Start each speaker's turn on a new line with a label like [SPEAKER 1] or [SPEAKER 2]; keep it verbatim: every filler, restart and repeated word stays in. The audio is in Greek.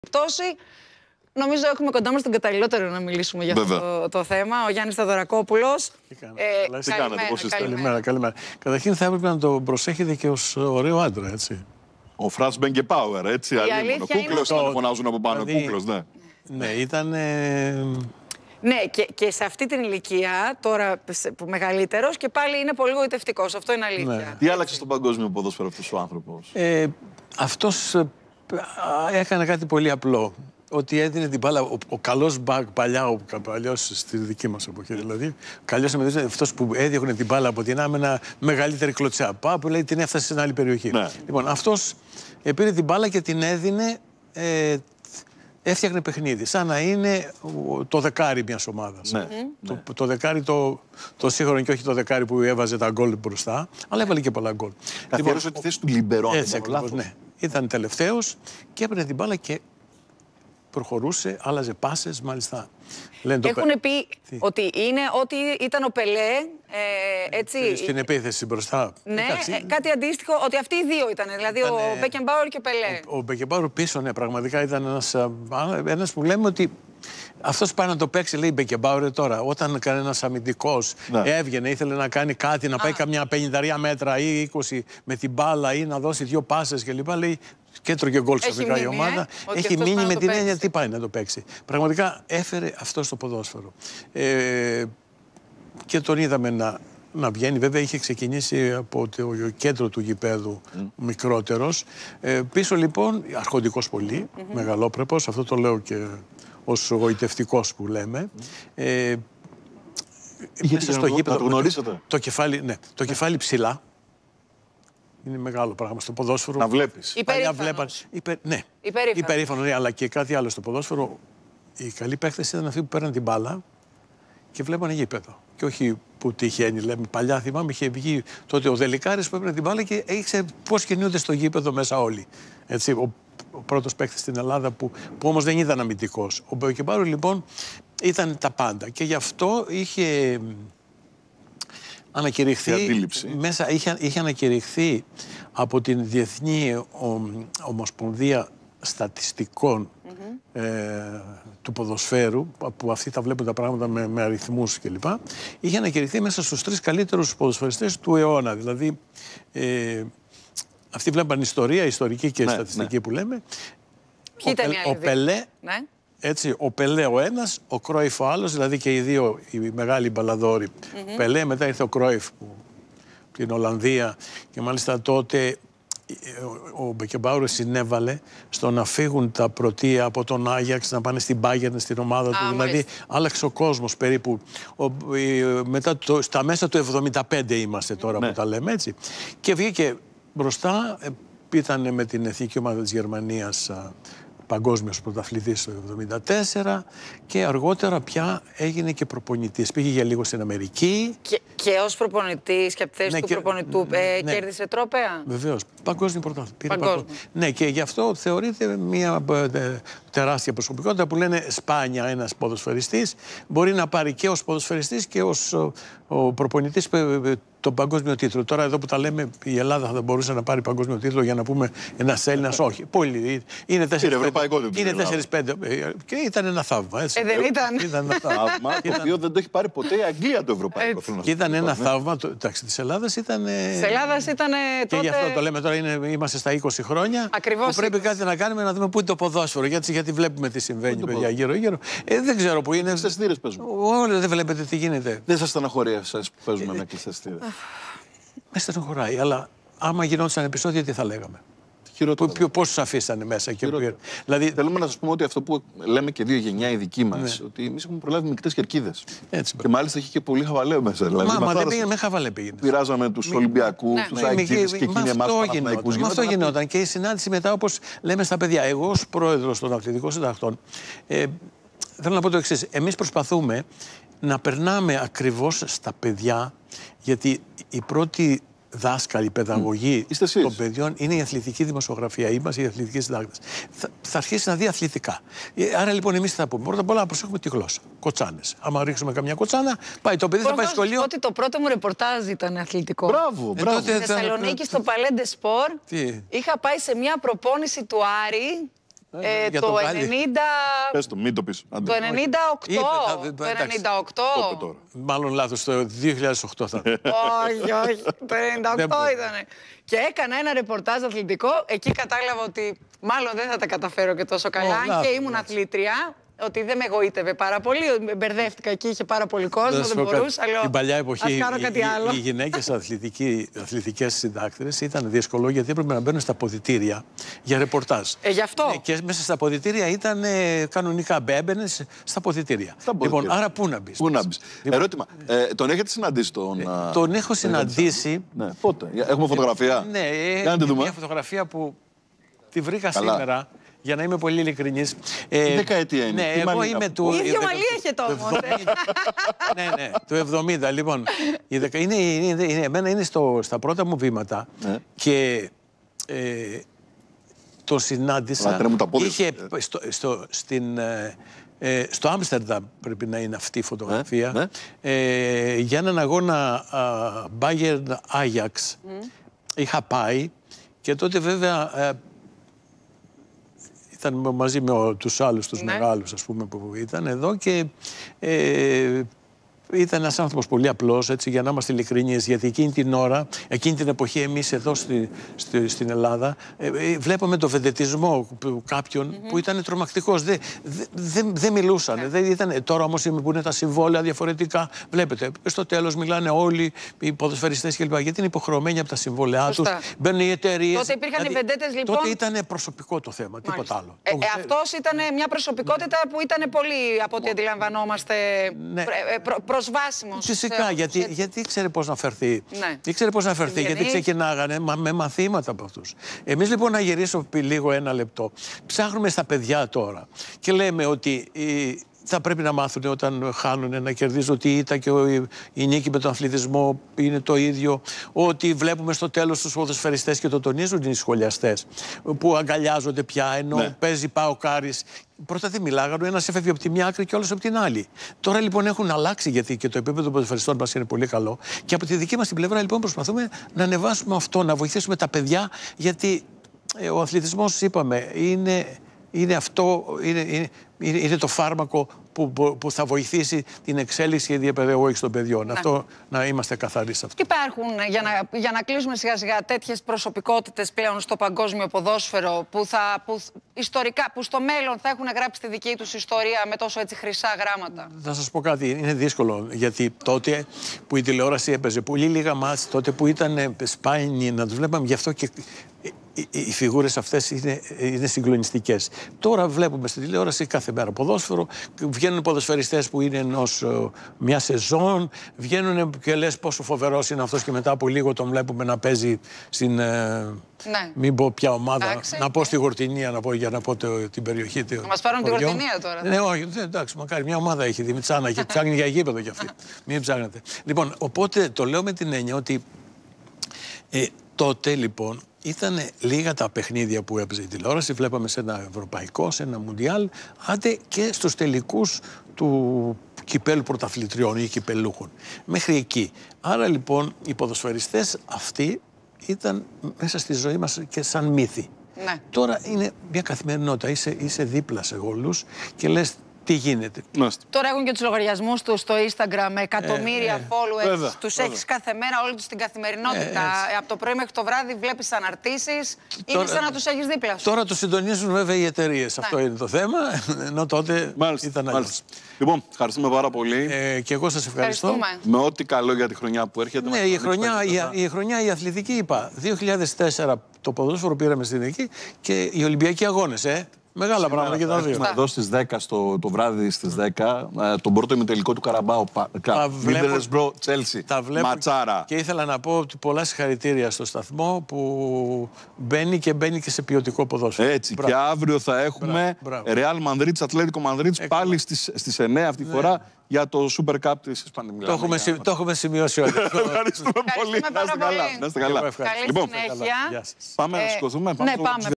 [SPEAKER 1] Πτώση. Νομίζω έχουμε κοντά μας τον καταλληλότερο να μιλήσουμε για αυτό το, το θέμα. Ο Γιάννης Θεοδωρακόπουλος.
[SPEAKER 2] Τι κάνετε,
[SPEAKER 1] ε,
[SPEAKER 2] τι κάνετε,
[SPEAKER 1] πώς είστε?
[SPEAKER 2] Καλημέρα, καλημέρα. Καταρχήν θα έπρεπε να το προσέχετε και ως ωραίο άντρα, έτσι.
[SPEAKER 3] Ο Φραντς Μπέγκεμπάουερ, έτσι.
[SPEAKER 1] αλήθεια
[SPEAKER 3] Κούκλος
[SPEAKER 1] είναι...
[SPEAKER 3] ήταν, φωνάζουν από πάνω.
[SPEAKER 2] Δηλαδή,
[SPEAKER 3] Κούκλος, ναι.
[SPEAKER 2] Ναι, ήταν... Ε...
[SPEAKER 1] Ναι, και, και σε αυτή την ηλικία, τώρα που μεγαλύτερος, και πάλι είναι πολύ γοητευτικός. Αυτό είναι αλήθεια.
[SPEAKER 2] Ναι.
[SPEAKER 3] Τι άλλαξε στον παγκόσμιο ποδόσφαιρο αυτός ο άνθρωπος?
[SPEAKER 2] Ε, αυτός ε, έκανε κάτι πολύ απλό. Ότι έδινε την μπάλα, ο, ο καλός μπακ παλιά, ο παλιός στη δική μας εποχή δηλαδή, ο καλός αμυντικός, αυτός που έδιωχνε την μπάλα από την άμυνα, μεγαλύτερη κλωτσιά. Πά, που λέει την έφτασε σε μια άλλη περιοχή.
[SPEAKER 3] Ναι.
[SPEAKER 2] Λοιπόν, αυτός ε, πήρε την μπάλα και την έδινε, ε, έφτιαχνε παιχνίδι. Σαν να είναι το δεκάρι μιας ομάδας.
[SPEAKER 3] Ναι.
[SPEAKER 2] Το,
[SPEAKER 3] Ναι.
[SPEAKER 2] το δεκάρι το, το σύγχρονο και όχι το δεκάρι που έβαζε τα γκολ μπροστά, αλλά έβαλε και πολλά γκολ.
[SPEAKER 3] Καθιέρωσε λοιπόν, τη θέση του Λιμπερό.
[SPEAKER 2] Έτσι ακριβώς, ναι. Ήταν τελευταίος και έπαιρνε την μπάλα και προχωρούσε, άλλαζε πάσες, μάλιστα. Λένε
[SPEAKER 1] Έχουν
[SPEAKER 2] το...
[SPEAKER 1] πει Τι? ότι είναι ότι ήταν ο Πελέ, ε, έτσι...
[SPEAKER 2] Στην επίθεση μπροστά.
[SPEAKER 1] Ναι,
[SPEAKER 2] Εντάξει.
[SPEAKER 1] ε, κάτι αντίστοιχο, ότι αυτοί οι δύο ήταν, δηλαδή ήταν, ο Μπέκενμπάουερ και ο Πελέ.
[SPEAKER 2] Ο, ο Μπέκενμπάουερ πίσω, ναι, πραγματικά ήταν ένας, ένας που λέμε ότι αυτός πάει να το παίξει, λέει Μπέκενμπάουερ τώρα. Όταν κανένας αμυντικός ναι. έβγαινε, ήθελε να κάνει κάτι, να πάει Α. καμιά πενήντα μέτρα ή είκοσι με την μπάλα ή να δώσει δύο πάσες κλπ. Λέει και έτρωγε γκολ ξαφνικά η ομάδα.
[SPEAKER 1] Ε,
[SPEAKER 2] Έχει μείνει με την έννοια τι πάει να το παίξει. Πραγματικά έφερε αυτό στο ποδόσφαιρο. Ε, και τον είδαμε να, να βγαίνει. Βέβαια είχε ξεκινήσει από το κέντρο του γηπέδου mm. μικρότερος. Ε, πίσω λοιπόν, αρχοντικός πολύ, mm-hmm. μεγαλόπρεπος, αυτό το λέω και ως γοητευτικός που λέμε. Mm. Ε, μέσα στο γήπεδο.
[SPEAKER 3] Το γνωρίσατε.
[SPEAKER 2] Το κεφάλι, ναι, το κεφάλι ψηλά. Είναι μεγάλο πράγμα στο ποδόσφαιρο.
[SPEAKER 3] Να βλέπεις.
[SPEAKER 1] Υπερήφανος.
[SPEAKER 2] Υπερ... Ναι,
[SPEAKER 1] Υπερήφανος.
[SPEAKER 2] Υπερήφανο, ναι, αλλά και κάτι άλλο στο ποδόσφαιρο. Οι καλοί παίκτες ήταν αυτοί που παίρναν την μπάλα και βλέπανε γήπεδο. Και όχι που τυχαίνει, λέμε. Παλιά θυμάμαι είχε βγει τότε ο Δελικάρης που έπαιρνε την μπάλα και ήξερε πώς κινούνται στο γήπεδο μέσα όλοι. Έτσι, ο, ο πρώτος παίκτης στην Ελλάδα που, που όμως δεν ήταν αμυντικός. Ο Μπέκενμπάουερ λοιπόν ήταν τα πάντα και γι' αυτό είχε. Ανακηρυχθεί, μέσα, είχε, είχε ανακηρυχθεί από την Διεθνή ο, Ομοσπονδία Στατιστικών mm-hmm. ε, του ποδοσφαίρου, που αυτοί τα βλέπουν τα πράγματα με, με αριθμούς κλπ. Είχε ανακηρυχθεί μέσα στους τρεις καλύτερους ποδοσφαιριστές του αιώνα. Δηλαδή, ε, αυτοί βλέπαν ιστορία, ιστορική και ναι, στατιστική ναι. που λέμε.
[SPEAKER 1] Ποιοι ήταν οι άλλοι?
[SPEAKER 2] Ο Πελέ.
[SPEAKER 1] Ναι.
[SPEAKER 2] Έτσι, ο Πελέ ο ένας, ο Κρόιφ ο άλλος, δηλαδή και οι δύο οι μεγάλοι μπαλαδόροι. Mm-hmm. Πελέ, μετά ήρθε ο Κρόιφ που, την Ολλανδία και μάλιστα τότε ο, ο Μπέκενμπάουερ συνέβαλε στο να φύγουν τα πρωτεία από τον Άγιαξ να πάνε στην Bayern, στην ομάδα του. Ah, δηλαδή άλλαξε ο κόσμος περίπου. Ο, η, μετά το, στα μέσα του εβδομήντα πέντε είμαστε τώρα mm-hmm. που τα λέμε έτσι. Και βγήκε μπροστά, ήταν με την εθνική ομάδα της Γερμανίας παγκόσμιος πρωταθλητής το εβδομήντα τέσσερα και αργότερα πια έγινε και προπονητής. Πήγε για λίγο στην Αμερική.
[SPEAKER 1] Και, και ως προπονητής και από τη θέση ναι, του και, προπονητού ε, ναι. κέρδισε τρόπαια.
[SPEAKER 2] Βεβαίως. Παγκόσμιο πρωταθλητή. Παγκόσμιο. Ναι, και γι' αυτό θεωρείται μια ε, τεράστια προσωπικότητα που λένε σπάνια ένας ποδοσφαιριστής. Μπορεί να πάρει και ως ποδοσφαιριστής και ως ο, ο προπονητής τον παγκόσμιο τίτλο. Τώρα εδώ που τα λέμε η Ελλάδα θα μπορούσε να πάρει παγκόσμιο τίτλο για να πούμε ένας Έλληνας. Όχι. Πολύ. Είναι τέσσερις πέντε. Και ήταν ένα θαύμα. Έτσι.
[SPEAKER 1] Ε, δεν ήταν.
[SPEAKER 3] Ήταν ένα θαύμα το οποίο δεν το έχει πάρει ποτέ η Αγγλία το ευρωπαϊκό.
[SPEAKER 2] Και ήταν ένα θαύμα. Εντάξει, της Ελλάδας ήταν.
[SPEAKER 1] Της Ελλάδας ήταν τότε.
[SPEAKER 2] Και γι' αυτό το λέμε τώρα, είναι, είμαστε στα είκοσι χρόνια.
[SPEAKER 1] Ακριβώς.
[SPEAKER 2] Που πρέπει κάτι να κάνουμε να δούμε πού είναι το ποδόσφαιρο. Γιατί, γιατί βλέπουμε τι συμβαίνει, παιδιά, γύρω-γύρω. Ε, δεν ξέρω πού είναι.
[SPEAKER 3] Κλειστές θύρες παίζουμε.
[SPEAKER 2] Όλοι δεν βλέπετε τι γίνεται.
[SPEAKER 3] Δεν σας στεναχωρεί εσάς που παίζουμε με κλειστές θύρες?
[SPEAKER 2] Με στεναχωράει, αλλά άμα γινόταν επεισόδια, τι θα λέγαμε? Πώς τους αφήσανε μέσα και πήραν.
[SPEAKER 3] Δηλαδή, θέλουμε να σας πούμε ότι αυτό που λέμε και δύο γενιά η δική μας, ναι. ότι εμείς έχουμε προλάβει μικρές κερκίδες. Έτσι, και μάλιστα έχει και πολύ χαβαλέ μέσα. Δηλαδή,
[SPEAKER 2] μα μα δεν πήγαινε με χαβαλέ πήγαινε.
[SPEAKER 3] Πειράζαμε τους Μη... Ολυμπιακούς, ναι. τους Αγγλίδες και εκείνοι εμάς Παναθηναϊκούς.
[SPEAKER 2] Με αυτό γινόταν. Και η συνάντηση μετά, όπως λέμε στα παιδιά, εγώ ως πρόεδρος των αθλητικών συντακτών, ε, θέλω να πω το εξής. Εμείς προσπαθούμε να περνάμε ακριβώς στα παιδιά, γιατί η πρώτη δάσκαλοι, παιδαγωγοί mm. των παιδιών είναι η αθλητική δημοσιογραφία. Είμαστε οι αθλητικοί συντάκτες. Θα, θα αρχίσει να δει αθλητικά. Άρα λοιπόν εμείς θα πούμε πρώτα απ' όλα να προσέχουμε τη γλώσσα. Κοτσάνες. Άμα ρίξουμε καμιά κοτσάνα, πάει το παιδί, θα πάει σχολείο.
[SPEAKER 1] Ότι το πρώτο μου ρεπορτάζ ήταν αθλητικό.
[SPEAKER 3] Μπράβο, μπράβο.
[SPEAKER 1] Στη Θεσσαλονίκη, στο Παλέντε Σπορ, είχα πάει σε μια προπόνηση του Άρη. Ε, το, το ενενήντα...
[SPEAKER 3] Πες το, μην το πεις.
[SPEAKER 1] Το ενενήντα οκτώ. Είπε, το ενενήντα οκτώ.
[SPEAKER 2] Μάλλον λάθος, το δύο χιλιάδες οκτώ θα είναι.
[SPEAKER 1] Όχι, όχι, το ενενήντα οκτώ ήταν. Και έκανα ένα ρεπορτάζ αθλητικό, εκεί κατάλαβα ότι μάλλον δεν θα τα καταφέρω και τόσο καλά, oh, και ήμουν αθλήτρια. Ότι δεν με εγωίτευε πάρα πολύ. Μπερδεύτηκα εκεί, είχε πάρα πολύ κόσμο, δεν μπορούσα. Λέω,
[SPEAKER 2] την παλιά εποχή,
[SPEAKER 1] ας κάνω κάτι
[SPEAKER 2] οι,
[SPEAKER 1] άλλο.
[SPEAKER 2] οι γυναίκες αθλητικές συντάκτρες ήταν δύσκολο γιατί έπρεπε να μπαίνουν στα αποδυτήρια για ρεπορτάζ.
[SPEAKER 1] Ε, γι' αυτό.
[SPEAKER 2] Ναι, και μέσα στα αποδυτήρια ήταν ε, κανονικά μπέμπαινες στα αποδυτήρια. Στα αποδυτήρια. Λοιπόν, άρα πού να μπεις.
[SPEAKER 3] Πού να μπεις. Λοιπόν, ερώτημα. Ε, τον έχετε συναντήσει τον.
[SPEAKER 2] Ε, τον έχω συναντήσει.
[SPEAKER 3] Ναι, πότε. Έχουμε φωτογραφία.
[SPEAKER 2] Ναι, ε, μια φωτογραφία που τη βρήκα Καλά. σήμερα. Για να είμαι πολύ ειλικρινής.
[SPEAKER 3] Ε, δεκαετία είναι.
[SPEAKER 2] Ναι, εγώ είμαι του.
[SPEAKER 1] Ίδιο μαλλί έχετε όμως.
[SPEAKER 2] Ναι, ναι, του εβδομήντα. Λοιπόν, η δεκα... είναι, είναι, είναι, εμένα είναι στο, στα πρώτα μου βήματα ναι. και ε, το συνάντησα. Είχε στο, στο, στην, ε, στο Άμστερνταμ πρέπει να είναι αυτή η φωτογραφία. Ναι, ναι. Ε, για έναν αγώνα Bayern Ajax mm. είχα πάει και τότε βέβαια. Ε, Ήταν μαζί με ο, τους άλλους, τους ναι. μεγάλους, ας πούμε, που ήταν εδώ και ε, ήταν ένας άνθρωπος πολύ απλός, έτσι, για να είμαστε ειλικρινείς, γιατί εκείνη την ώρα, εκείνη την εποχή εμείς εδώ στη, στη, στην Ελλάδα ε, ε, βλέπαμε το βεντετισμό κάποιων mm-hmm. που ήταν τρομακτικός. Δεν δε, δε, δε μιλούσαν. Yeah. Δεν ήταν, τώρα όμως που είναι τα συμβόλαια διαφορετικά, βλέπετε, στο τέλος μιλάνε όλοι οι ποδοσφαιριστές κλπ. Γιατί είναι υποχρεωμένοι από τα συμβόλαιά τους. Μπαίνουν οι εταιρείες.
[SPEAKER 1] Τότε υπήρχαν δηλαδή, οι βεντέτες λοιπόν.
[SPEAKER 2] Τότε ήταν προσωπικό το θέμα, Μάλιστα. τίποτα άλλο.
[SPEAKER 1] Ε, ε, αυτός ήταν μια προσωπικότητα που ήταν πολύ, από ό,τι αντιλαμβανόμαστε, ναι. προ, προ, προσβάσιμος.
[SPEAKER 2] Φυσικά, σε, γιατί, σε... γιατί ήξερε πώς να φερθεί. Ναι. Ήξερε πώς να φερθεί, γιατί ξεκινάγανε μα, με μαθήματα από αυτούς. Εμείς λοιπόν, να γυρίσω λίγο ένα λεπτό, ψάχνουμε στα παιδιά τώρα και λέμε ότι η, θα πρέπει να μάθουν όταν χάνουν να κερδίζουν ότι η ήττα και ο, η νίκη με τον αθλητισμό είναι το ίδιο. Ότι βλέπουμε στο τέλος τους ποδοσφαιριστές και το τονίζουν οι σχολιαστές που αγκαλιάζονται πια ενώ ναι. παίζει ΠΑΟΚάρης. Πρώτα δεν μιλάγανε, ένας έφευγε από τη μια άκρη και όλος από την άλλη. Τώρα λοιπόν έχουν αλλάξει γιατί και το επίπεδο των ποδοσφαιριστών μας είναι πολύ καλό. Και από τη δική μας την πλευρά λοιπόν προσπαθούμε να ανεβάσουμε αυτό, να βοηθήσουμε τα παιδιά γιατί ε, ο αθλητισμός, είπαμε, είναι, είναι αυτό, είναι, είναι, είναι, είναι το φάρμακο που, που θα βοηθήσει την εξέλιξη και διαπαιδαγώγηση των παιδιών. Να. Αυτό να είμαστε καθαροί σε αυτό.
[SPEAKER 1] Και υπάρχουν, για να, για να κλείσουμε σιγά σιγά, τέτοιες προσωπικότητες πλέον στο παγκόσμιο ποδόσφαιρο που, θα, που ιστορικά, που στο μέλλον θα έχουν γράψει τη δική τους ιστορία με τόσο έτσι χρυσά γράμματα.
[SPEAKER 2] Θα σας πω κάτι, είναι δύσκολο, γιατί τότε που η τηλεόραση έπαιζε πολύ λίγα μάτς, τότε που ήταν σπάνιοι να τους βλέπαμε, γι' αυτό και οι, οι φιγούρες αυτές είναι, είναι συγκλονιστικές. Τώρα βλέπουμε στην τηλεόραση κάθε μέρα ποδόσφαιρο, βγαίνουν ποδοσφαιριστές που είναι ενός μια σεζόν, βγαίνουν και λες πόσο φοβερός είναι αυτός και μετά από λίγο τον βλέπουμε να παίζει στην... Ναι. Μην πω ποια ομάδα, εντάξει. να πω στη Γορτινία, να πω, για να πω το, την περιοχή.
[SPEAKER 1] Να μας πάρουν τη Γορτινία τώρα.
[SPEAKER 2] Ναι, όχι, εντάξει, μακάρι, μια ομάδα έχει, Δημητσάνα, και ψάχνει για γήπεδο κι αυτή. Μην ψάχνετε. Λοιπόν, οπότε το λέω με την έννοια ότι ε, τότε λοιπόν ήταν λίγα τα παιχνίδια που έπαιζε η τηλεόραση. Βλέπαμε σε ένα ευρωπαϊκό, σε ένα μουντιάλ, άντε και στους τελικούς του κυπέλου πρωταθλητριών ή κυπελούχων. Μέχρι εκεί. Άρα λοιπόν οι ποδοσφαιριστές αυτοί ήταν μέσα στη ζωή μας και σαν μύθοι. Ναι. Τώρα είναι μια καθημερινότητα. Είσαι, είσαι δίπλα σε όλους και λες τι γίνεται.
[SPEAKER 1] Μάλιστα. Τώρα έχουν και τους λογαριασμούς τους στο Instagram με εκατομμύρια ε, ε, followers. Βέβαια, τους βέβαια. Έχεις κάθε μέρα όλη τους την καθημερινότητα. Ε, από το πρωί μέχρι το βράδυ βλέπεις αναρτήσεις. Είναι σαν να τους έχεις δίπλα σου.
[SPEAKER 2] Τώρα τους συντονίζουν βέβαια οι εταιρείες. Ναι. Αυτό είναι το θέμα. Ενώ τότε μάλιστα, ήταν αλλιώς.
[SPEAKER 3] Λοιπόν, ευχαριστούμε πάρα πολύ.
[SPEAKER 2] Ε, και εγώ σας ευχαριστώ.
[SPEAKER 3] Με ό,τι καλό για τη χρονιά που έρχεται.
[SPEAKER 2] Ναι, η χρονιά, η, η χρονιά η αθλητική είπα. δύο χιλιάδες τέσσερα το ποδόσφαιρο πήραμε στην εκεί και οι Ολυμπιακοί Αγώνες. Ε. Μεγάλα πράγματα και τα δύο.
[SPEAKER 3] Εδώ στις δέκα στο, το βράδυ στις δέκα τον πρώτο ημιτελικό του Καραμπάου. Middlesbrough, Chelsea, ματσάρα.
[SPEAKER 2] Και ήθελα να πω ότι πολλά συγχαρητήρια στο σταθμό που μπαίνει και μπαίνει και σε ποιοτικό ποδόσφαιρο.
[SPEAKER 3] Έτσι. Μπράβο. Και αύριο θα έχουμε Real Madrid, Ατλέτικο Madrid πάλι στις, στις εννιά αυτή τη ναι. φορά για το Super Cup της Ισπανίας.
[SPEAKER 2] Το έχουμε, σι, το έχουμε σημειώσει όλοι.
[SPEAKER 3] Ευχαριστούμε πολύ. Να είστε καλά.
[SPEAKER 1] Καλή συνέχεια.
[SPEAKER 3] Πάμε να σηκωθούμε.
[SPEAKER 1] Ναι, πάμε.